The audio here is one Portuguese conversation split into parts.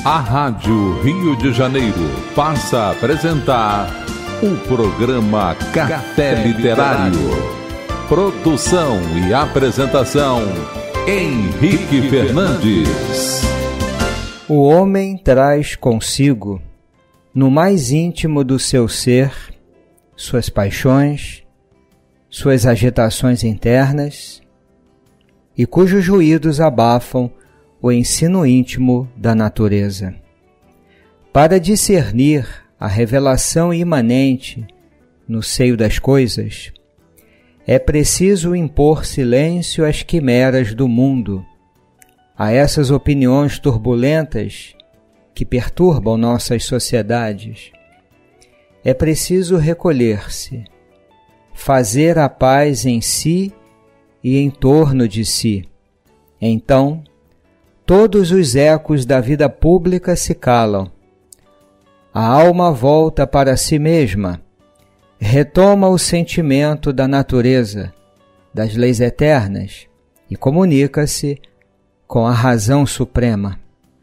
A Rádio Rio de Janeiro passa a apresentar o programa Café Literário. Produção e apresentação, Henrique Fernandes. O homem traz consigo, no mais íntimo do seu ser, suas paixões, suas agitações internas, e cujos ruídos abafam o ensino íntimo da natureza. Para discernir a revelação imanente no seio das coisas, é preciso impor silêncio às quimeras do mundo, a essas opiniões turbulentas que perturbam nossas sociedades. É preciso recolher-se, fazer a paz em si e em torno de si. Então, todos os ecos da vida pública se calam. A alma volta para si mesma, retoma o sentimento da natureza, das leis eternas e comunica-se com a razão suprema.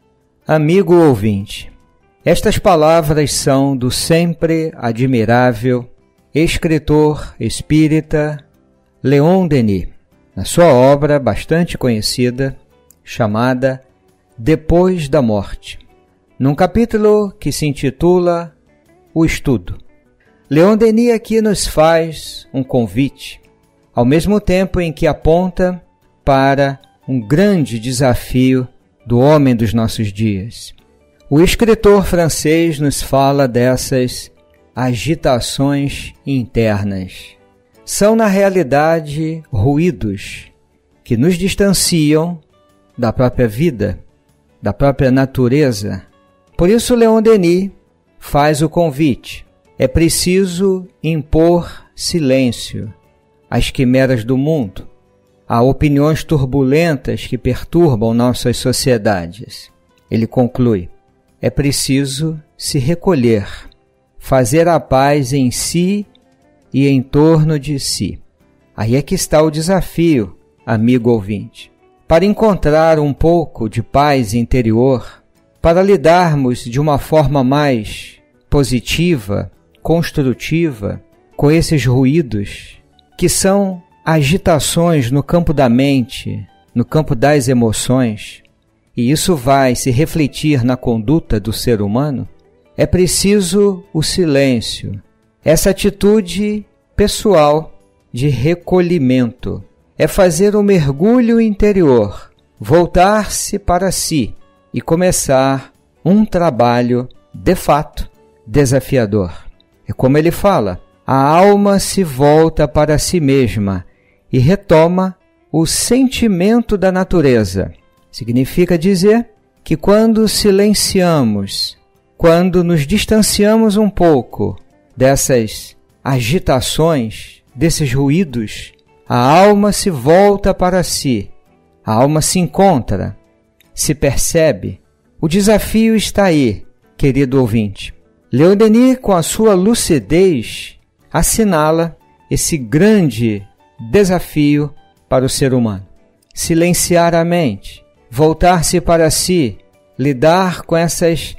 Amigo ouvinte, estas palavras são do sempre admirável escritor espírita Leon Denis, na sua obra bastante conhecida, chamada Depois da Morte, num capítulo que se intitula O Estudo. Leon Denis aqui nos faz um convite, ao mesmo tempo em que aponta para um grande desafio do homem dos nossos dias. O escritor francês nos fala dessas agitações internas. São, na realidade, ruídos que nos distanciam da própria vida, da própria natureza. Por isso, Leon Denis faz o convite. É preciso impor silêncio às quimeras do mundo, a opiniões turbulentas que perturbam nossas sociedades. Ele conclui: é preciso se recolher, fazer a paz em si e em torno de si. Aí é que está o desafio, amigo ouvinte. Para encontrar um pouco de paz interior, para lidarmos de uma forma mais positiva, construtiva, com esses ruídos, que são agitações no campo da mente, no campo das emoções, e isso vai se refletir na conduta do ser humano, é preciso o silêncio, essa atitude pessoal de recolhimento. É fazer um mergulho interior, voltar-se para si e começar um trabalho, de fato, desafiador. É como ele fala, a alma se volta para si mesma e retoma o sentimento da natureza. Significa dizer que quando silenciamos, quando nos distanciamos um pouco dessas agitações, desses ruídos, a alma se volta para si, a alma se encontra, se percebe. O desafio está aí, querido ouvinte. Leon Denis, com a sua lucidez, assinala esse grande desafio para o ser humano. Silenciar a mente, voltar-se para si, lidar com essas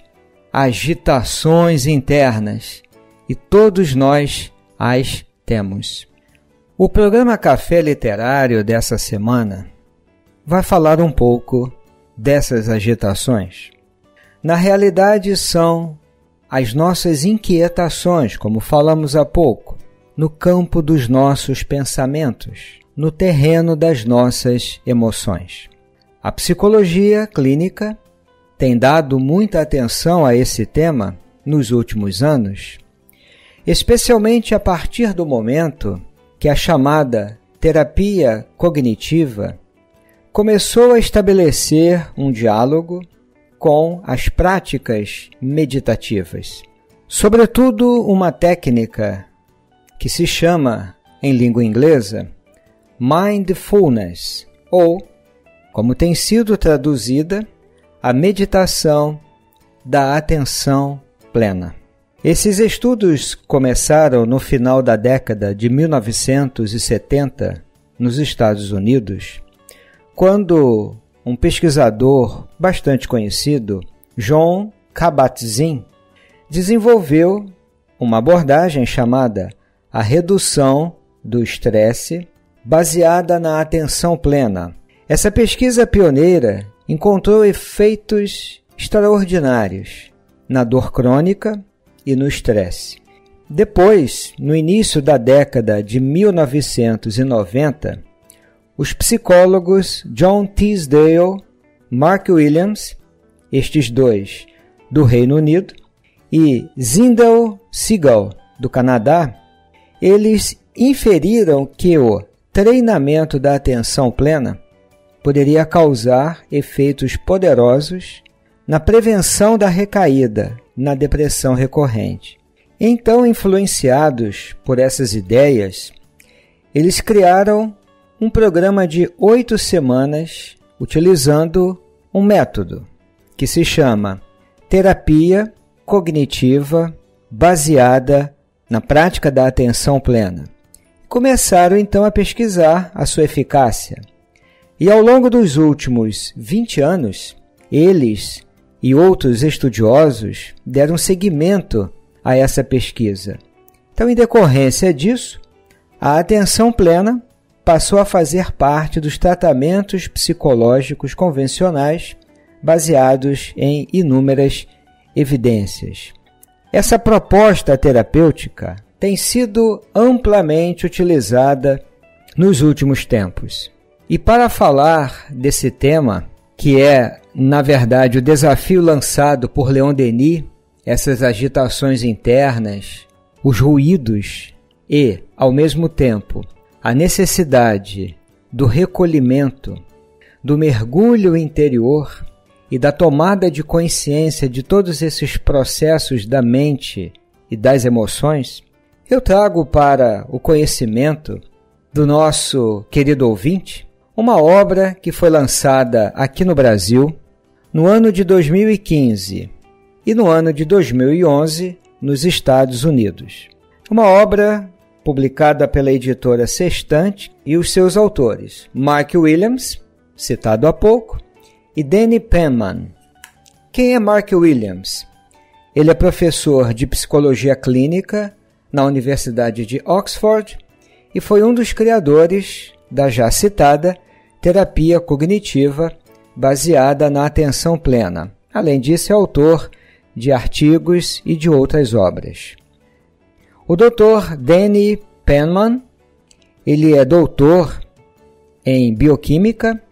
agitações internas, e todos nós as temos. O programa Café Literário dessa semana vai falar um pouco dessas agitações. Na realidade, são as nossas inquietações, como falamos há pouco, no campo dos nossos pensamentos, no terreno das nossas emoções. A psicologia clínica tem dado muita atenção a esse tema nos últimos anos, especialmente a partir do momento que a chamada terapia cognitiva começou a estabelecer um diálogo com as práticas meditativas. Sobretudo uma técnica que se chama, em língua inglesa, mindfulness, ou, como tem sido traduzida, a meditação da atenção plena. Esses estudos começaram no final da década de 1970 nos Estados Unidos, quando um pesquisador bastante conhecido, Jon Kabat-Zinn, desenvolveu uma abordagem chamada a redução do estresse baseada na atenção plena. Essa pesquisa pioneira encontrou efeitos extraordinários na dor crônica e no estresse. Depois, no início da década de 1990, os psicólogos John Teasdale, Mark Williams, estes dois do Reino Unido, e Zindel Segal, do Canadá, eles inferiram que o treinamento da atenção plena poderia causar efeitos poderosos na prevenção da recaída na depressão recorrente. Então, influenciados por essas ideias, eles criaram um programa de 8 semanas utilizando um método que se chama Terapia Cognitiva Baseada na Prática da Atenção Plena. Começaram então a pesquisar a sua eficácia. E ao longo dos últimos 20 anos, eles e outros estudiosos deram seguimento a essa pesquisa. Então, em decorrência disso, a atenção plena passou a fazer parte dos tratamentos psicológicos convencionais baseados em inúmeras evidências. Essa proposta terapêutica tem sido amplamente utilizada nos últimos tempos. E para falar desse tema, que é, na verdade, o desafio lançado por Leon Denis, essas agitações internas, os ruídos e, ao mesmo tempo, a necessidade do recolhimento, do mergulho interior e da tomada de consciência de todos esses processos da mente e das emoções, eu trago para o conhecimento do nosso querido ouvinte uma obra que foi lançada aqui no Brasil no ano de 2015 e no ano de 2011 nos Estados Unidos. Uma obra publicada pela editora Sextante e os seus autores, Mark Williams, citado há pouco, e Danny Penman. Quem é Mark Williams? Ele é professor de psicologia clínica na Universidade de Oxford e foi um dos criadores da já citada terapia cognitiva baseada na atenção plena. Além disso, é autor de artigos e de outras obras. O Dr. Danny Penman, ele é doutor em bioquímica,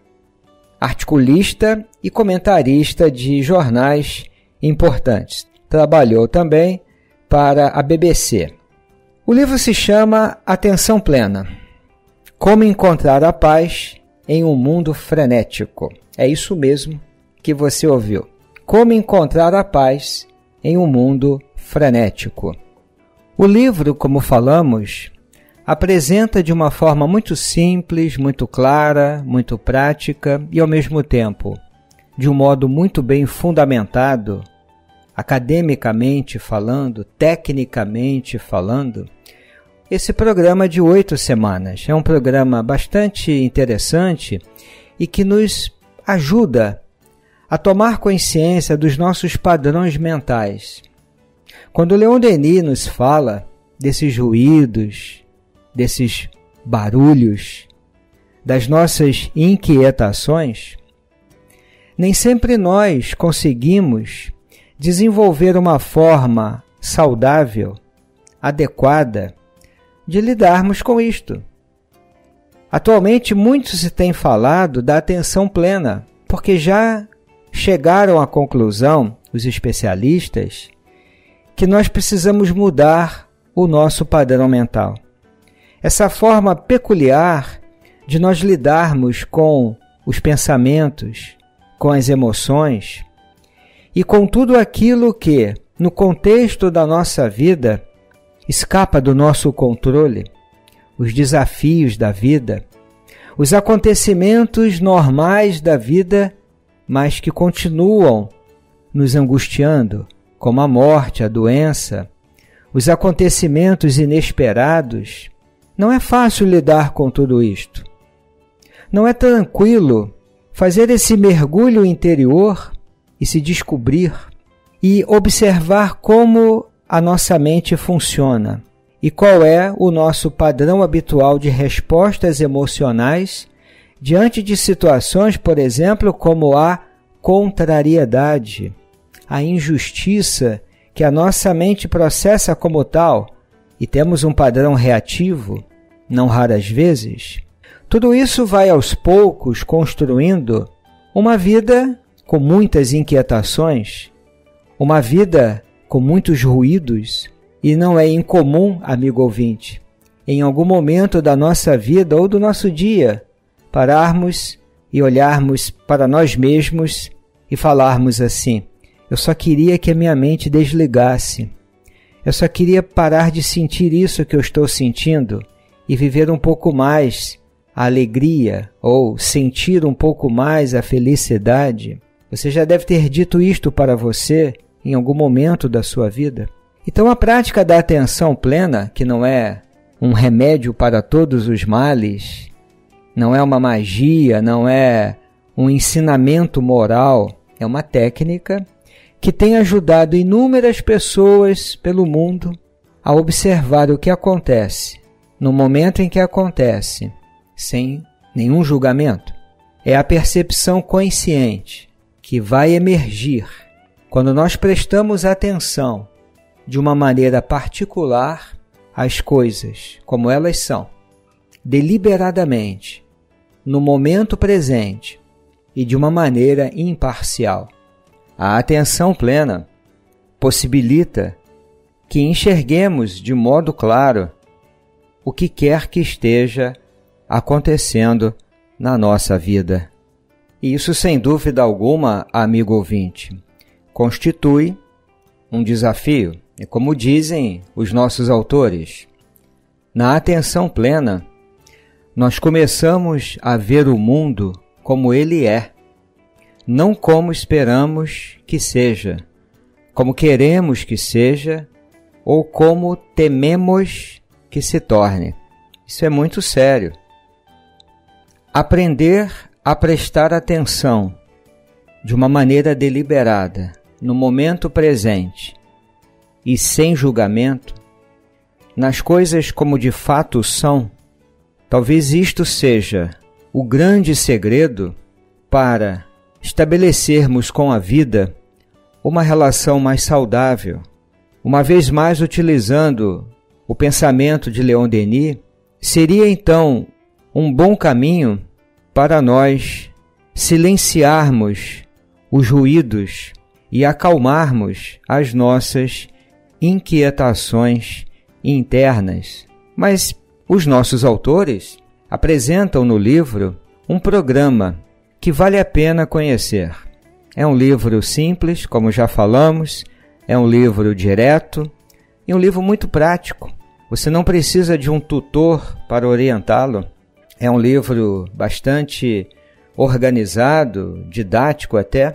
articulista e comentarista de jornais importantes. Trabalhou também para a BBC. O livro se chama Atenção Plena: Como Encontrar a Paz em um Mundo Frenético. É isso mesmo que você ouviu. Como Encontrar a Paz em um Mundo Frenético. O livro, como falamos, apresenta de uma forma muito simples, muito clara, muito prática e, ao mesmo tempo, de um modo muito bem fundamentado, academicamente falando, tecnicamente falando, esse programa de 8 semanas. É um programa bastante interessante e que nos ajuda a tomar consciência dos nossos padrões mentais. Quando Leon Denis nos fala desses ruídos, desses barulhos, das nossas inquietações, nem sempre nós conseguimos desenvolver uma forma saudável, adequada, de lidarmos com isto. Atualmente, muito se tem falado da atenção plena, porque já chegaram à conclusão, os especialistas, que nós precisamos mudar o nosso padrão mental. Essa forma peculiar de nós lidarmos com os pensamentos, com as emoções e com tudo aquilo que, no contexto da nossa vida, escapa do nosso controle, os desafios da vida, os acontecimentos normais da vida, mas que continuam nos angustiando, como a morte, a doença, os acontecimentos inesperados. Não é fácil lidar com tudo isto. Não é tranquilo fazer esse mergulho interior e se descobrir e observar como a nossa mente funciona e qual é o nosso padrão habitual de respostas emocionais diante de situações, por exemplo, como a contrariedade, a injustiça que a nossa mente processa como tal e temos um padrão reativo, não raras vezes. Tudo isso vai aos poucos construindo uma vida com muitas inquietações, uma vida com muitos ruídos, e não é incomum, amigo ouvinte, em algum momento da nossa vida ou do nosso dia, pararmos e olharmos para nós mesmos e falarmos assim: eu só queria que a minha mente desligasse, eu só queria parar de sentir isso que eu estou sentindo e viver um pouco mais a alegria ou sentir um pouco mais a felicidade. Você já deve ter dito isto para você em algum momento da sua vida. Então a prática da atenção plena, que não é um remédio para todos os males, não é uma magia, não é um ensinamento moral, é uma técnica que tem ajudado inúmeras pessoas pelo mundo a observar o que acontece no momento em que acontece, sem nenhum julgamento. É a percepção consciente que vai emergir quando nós prestamos atenção de uma maneira particular às coisas como elas são, deliberadamente, no momento presente e de uma maneira imparcial. A atenção plena possibilita que enxerguemos de modo claro o que quer que esteja acontecendo na nossa vida. E isso, sem dúvida alguma, amigo ouvinte, constitui um desafio. E como dizem os nossos autores, na atenção plena, nós começamos a ver o mundo como ele é, não como esperamos que seja, como queremos que seja ou como tememos que se torne. Isso é muito sério. Aprender a prestar atenção de uma maneira deliberada, no momento presente e sem julgamento, nas coisas como de fato são, talvez isto seja o grande segredo para estabelecermos com a vida uma relação mais saudável. Uma vez mais, utilizando o pensamento de Leon Denis, seria então um bom caminho para nós silenciarmos os ruídos e acalmarmos as nossas inquietações internas. Mas os nossos autores apresentam no livro um programa que vale a pena conhecer. É um livro simples, como já falamos, é um livro direto e um livro muito prático. Você não precisa de um tutor para orientá-lo. É um livro bastante organizado, didático até.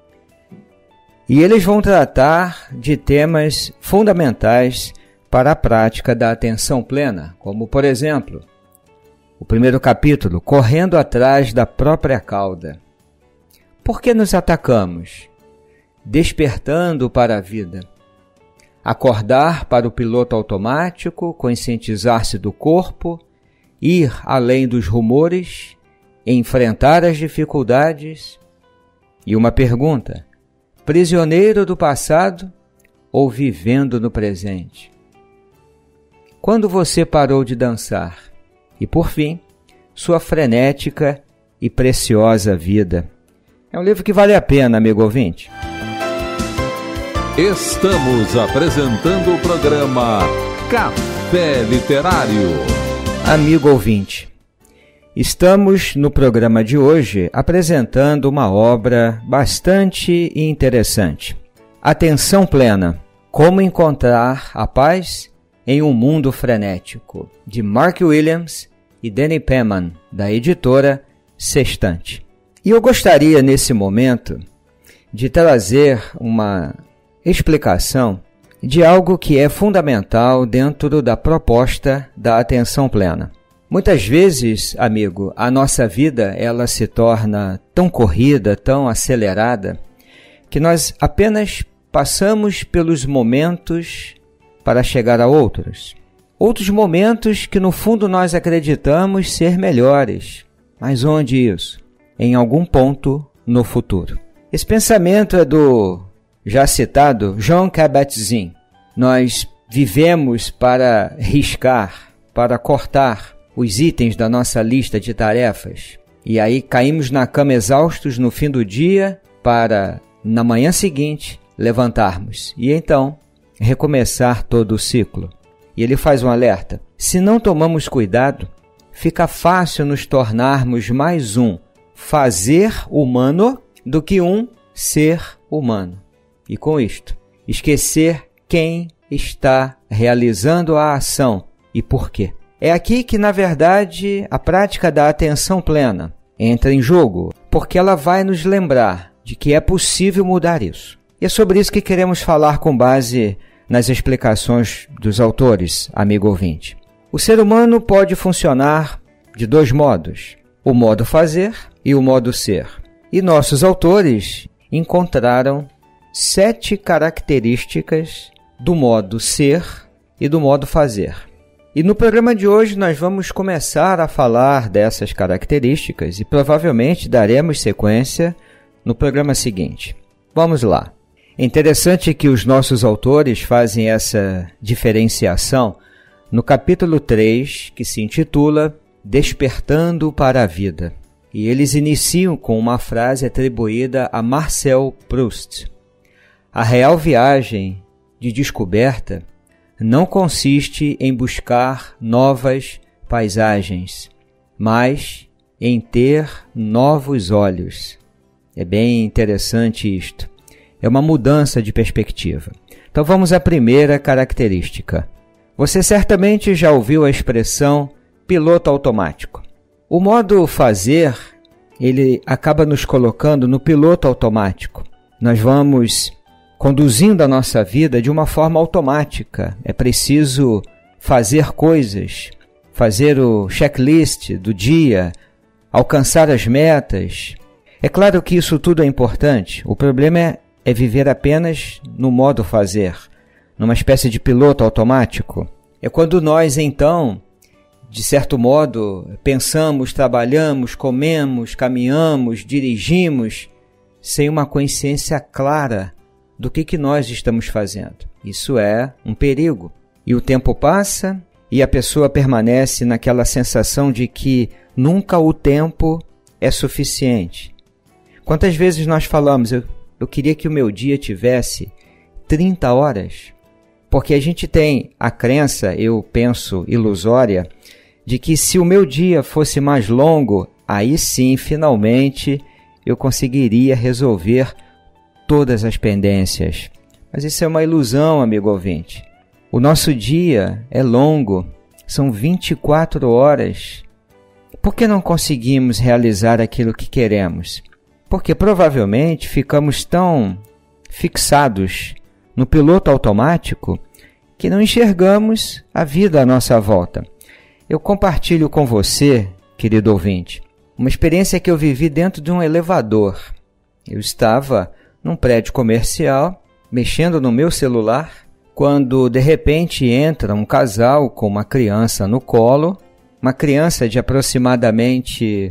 E eles vão tratar de temas fundamentais para a prática da atenção plena, como, por exemplo, o primeiro capítulo, Correndo atrás da própria cauda. Por que nos atacamos? Despertando para a vida. Acordar para o piloto automático, conscientizar-se do corpo, ir além dos rumores, enfrentar as dificuldades. E uma pergunta: prisioneiro do passado ou vivendo no presente? Quando você parou de dançar? E por fim, sua frenética e preciosa vida. É um livro que vale a pena, amigo ouvinte. Estamos apresentando o programa Café Literário. Amigo ouvinte, estamos no programa de hoje apresentando uma obra bastante interessante. Atenção plena, como encontrar a paz em um mundo frenético, de Mark Williams e Danny Penman, da editora Sextante. E eu gostaria nesse momento de trazer uma explicação de algo que é fundamental dentro da proposta da atenção plena. Muitas vezes, amigo, a nossa vida ela se torna tão corrida, tão acelerada, que nós apenas passamos pelos momentos para chegar a outros. Outros momentos que no fundo nós acreditamos ser melhores. Mas onde isso? Em algum ponto no futuro. Esse pensamento é do já citado Jon Kabat-Zinn. Nós vivemos para riscar, para cortar os itens da nossa lista de tarefas. E aí caímos na cama exaustos no fim do dia para, na manhã seguinte, levantarmos. E então, recomeçar todo o ciclo. E ele faz um alerta. Se não tomamos cuidado, fica fácil nos tornarmos mais um fazer humano do que um ser humano. E com isto, esquecer quem está realizando a ação e por quê. É aqui que, na verdade, a prática da atenção plena entra em jogo, porque ela vai nos lembrar de que é possível mudar isso. E é sobre isso que queremos falar com base nas explicações dos autores, amigo ouvinte. O ser humano pode funcionar de dois modos, o modo fazer e o modo ser. E nossos autores encontraram 7 características do modo ser e do modo fazer. E no programa de hoje nós vamos começar a falar dessas características e provavelmente daremos sequência no programa seguinte. Vamos lá. É interessante que os nossos autores fazem essa diferenciação no capítulo 3, que se intitula Despertando para a Vida. E eles iniciam com uma frase atribuída a Marcel Proust. A real viagem de descoberta não consiste em buscar novas paisagens, mas em ter novos olhos. É bem interessante isto. É uma mudança de perspectiva. Então vamos à primeira característica. Você certamente já ouviu a expressão piloto automático. O modo fazer, ele acaba nos colocando no piloto automático. Nós vamos conduzindo a nossa vida de uma forma automática. É preciso fazer coisas, fazer o checklist do dia, alcançar as metas. É claro que isso tudo é importante. O problema é viver apenas no modo fazer, numa espécie de piloto automático. É quando nós, então, de certo modo, pensamos, trabalhamos, comemos, caminhamos, dirigimos, sem uma consciência clara do que nós estamos fazendo. Isso é um perigo. E o tempo passa e a pessoa permanece naquela sensação de que nunca o tempo é suficiente. Quantas vezes nós falamos, eu queria que o meu dia tivesse 30 horas? Porque a gente tem a crença, eu penso, ilusória, de que se o meu dia fosse mais longo, aí sim, finalmente, eu conseguiria resolver todas as pendências. Mas isso é uma ilusão, amigo ouvinte. O nosso dia é longo, são 24 horas. Por que não conseguimos realizar aquilo que queremos? Porque provavelmente ficamos tão fixados no piloto automático que não enxergamos a vida à nossa volta. Eu compartilho com você, querido ouvinte, uma experiência que eu vivi dentro de um elevador. Eu estava num prédio comercial, mexendo no meu celular, quando de repente entra um casal com uma criança no colo, uma criança de aproximadamente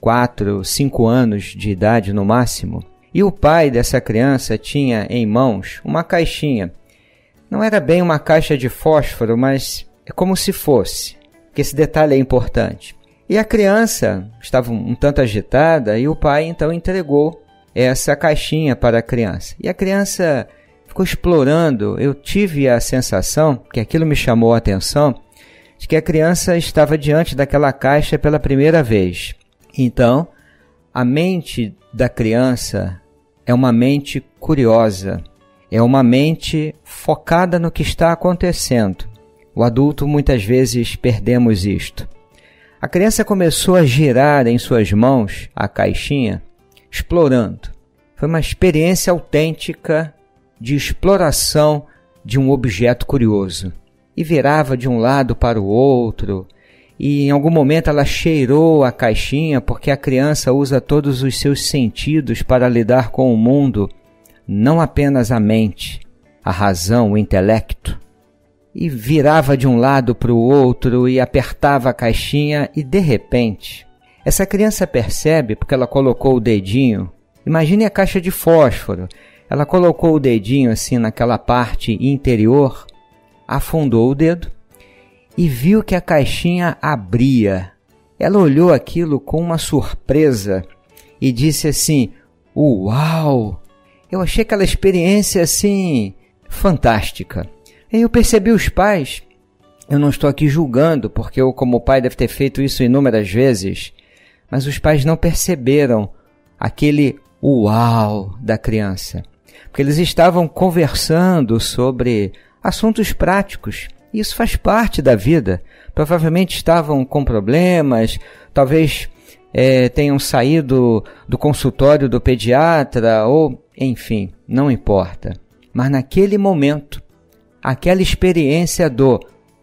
4, 5 anos de idade no máximo, e o pai dessa criança tinha em mãos uma caixinha. Não era bem uma caixa de fósforo, mas é como se fosse, porque esse detalhe é importante. E a criança estava um tanto agitada e o pai então entregou essa caixinha para a criança. E a criança ficou explorando. Eu tive a sensação, que aquilo me chamou a atenção, de que a criança estava diante daquela caixa pela primeira vez. Então, a mente da criança é uma mente curiosa, é uma mente focada no que está acontecendo. O adulto, muitas vezes, perdemos isto. A criança começou a girar em suas mãos a caixinha, explorando. Foi uma experiência autêntica de exploração de um objeto curioso. E virava de um lado para o outro, e em algum momento ela cheirou a caixinha, porque a criança usa todos os seus sentidos para lidar com o mundo não apenas a mente, a razão, o intelecto, e virava de um lado para o outro e apertava a caixinha e, de repente, essa criança percebe, porque ela colocou o dedinho, imagine a caixa de fósforo, ela colocou o dedinho assim naquela parte interior, afundou o dedo e viu que a caixinha abria. Ela olhou aquilo com uma surpresa e disse assim: uau! Eu achei aquela experiência assim fantástica. E eu percebi os pais, eu não estou aqui julgando, porque eu como pai deve ter feito isso inúmeras vezes, mas os pais não perceberam aquele uau da criança. Porque eles estavam conversando sobre assuntos práticos. E isso faz parte da vida. Provavelmente estavam com problemas, talvez tenham saído do consultório do pediatra, ou enfim, não importa. Mas naquele momento, aquela experiência do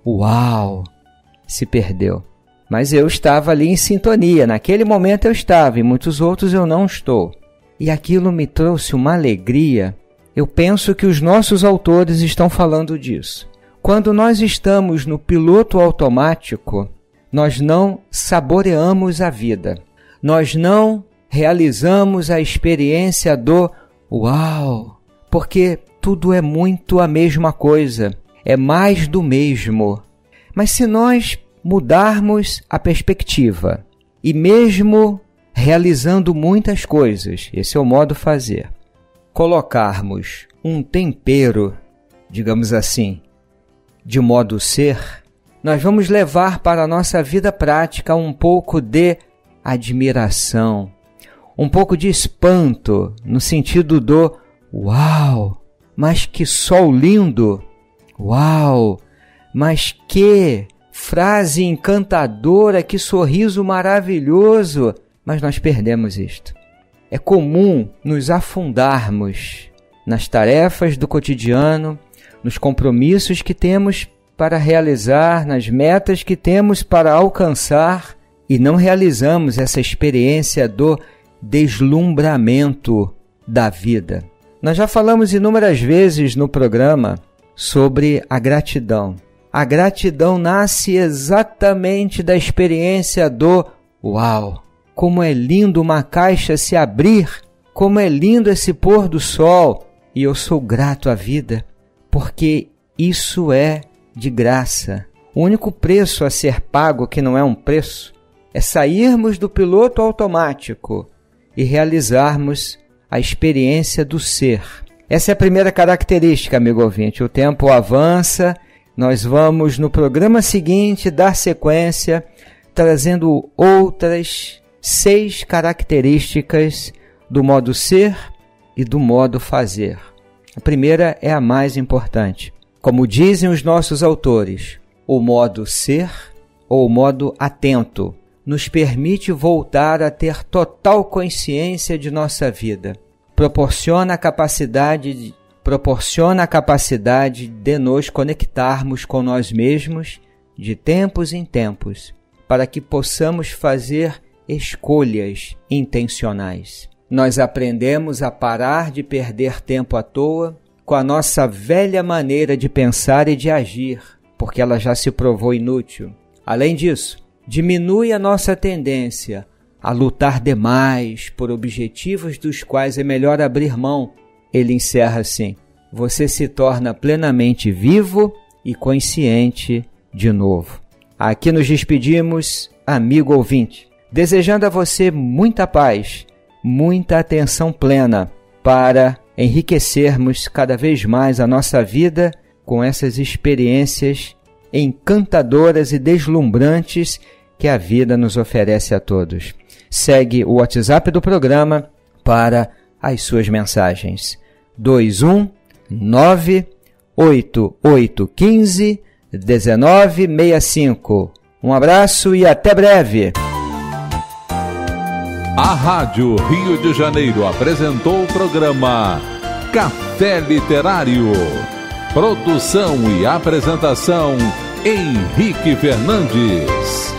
uau se perdeu. Mas eu estava ali em sintonia, naquele momento eu estava, e muitos outros eu não estou. E aquilo me trouxe uma alegria. Eu penso que os nossos autores estão falando disso. Quando nós estamos no piloto automático, nós não saboreamos a vida. Nós não realizamos a experiência do uau, porque tudo é muito a mesma coisa, é mais do mesmo. Mas se nós mudarmos a perspectiva e mesmo realizando muitas coisas, esse é o modo fazer, colocarmos um tempero, digamos assim, de modo ser, nós vamos levar para a nossa vida prática um pouco de admiração, um pouco de espanto, no sentido do uau, mas que sol lindo, uau, mas que frase encantadora, que sorriso maravilhoso, mas nós perdemos isto. É comum nos afundarmos nas tarefas do cotidiano, nos compromissos que temos para realizar, nas metas que temos para alcançar, e não realizamos essa experiência do deslumbramento da vida. Nós já falamos inúmeras vezes no programa sobre a gratidão. A gratidão nasce exatamente da experiência do uau! Como é lindo uma caixa se abrir, como é lindo esse pôr do sol, e eu sou grato à vida, porque isso é de graça. O único preço a ser pago, que não é um preço, é sairmos do piloto automático e realizarmos a experiência do ser. Essa é a primeira característica, amigo ouvinte. O tempo avança, nós vamos no programa seguinte dar sequência, trazendo outras 6 características do modo ser e do modo fazer. A primeira é a mais importante. Como dizem os nossos autores, o modo ser, ou o modo atento, nos permite voltar a ter total consciência de nossa vida. Proporciona a capacidade de nos conectarmos com nós mesmos de tempos em tempos, para que possamos fazer escolhas intencionais. Nós aprendemos a parar de perder tempo à toa com a nossa velha maneira de pensar e de agir, porque ela já se provou inútil. Além disso, diminui a nossa tendência a lutar demais por objetivos dos quais é melhor abrir mão. Ele encerra assim: você se torna plenamente vivo e consciente de novo. Aqui nos despedimos, amigo ouvinte, desejando a você muita paz, muita atenção plena para enriquecermos cada vez mais a nossa vida com essas experiências encantadoras e deslumbrantes que a vida nos oferece a todos. Segue o WhatsApp do programa para as suas mensagens. 21988151965. Um abraço e até breve. A Rádio Rio de Janeiro apresentou o programa Café Literário. Produção e apresentação, Henrique Fernandes.